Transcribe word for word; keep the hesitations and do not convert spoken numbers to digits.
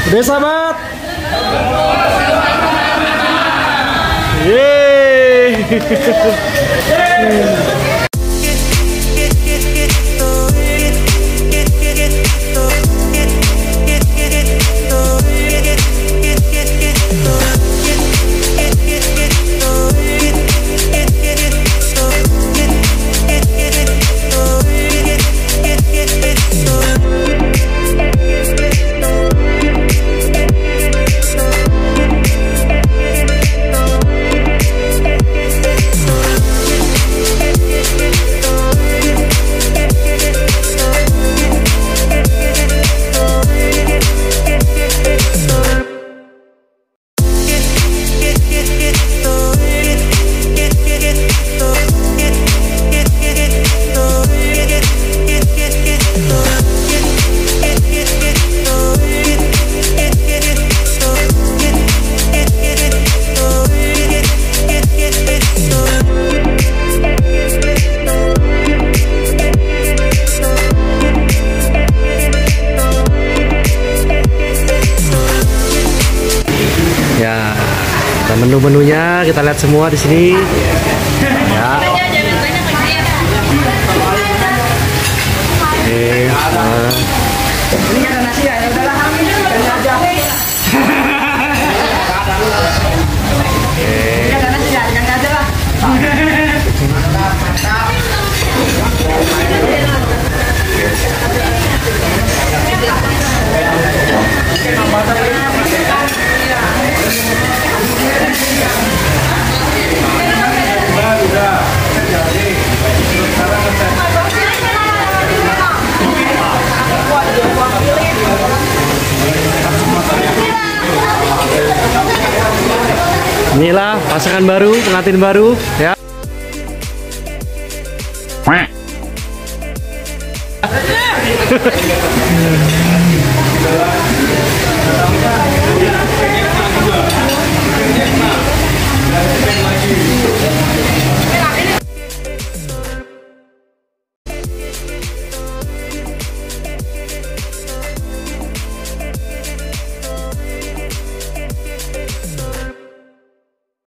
Udah sahabat. Yeay. Ya, menu-menunya kita lihat semua di sini. Ya. Oke, nah. Ini ada nasi ya, ya udahlah. Ini ada nasi ya, yang aja lah. Inilah pasangan baru, pengantin baru ya.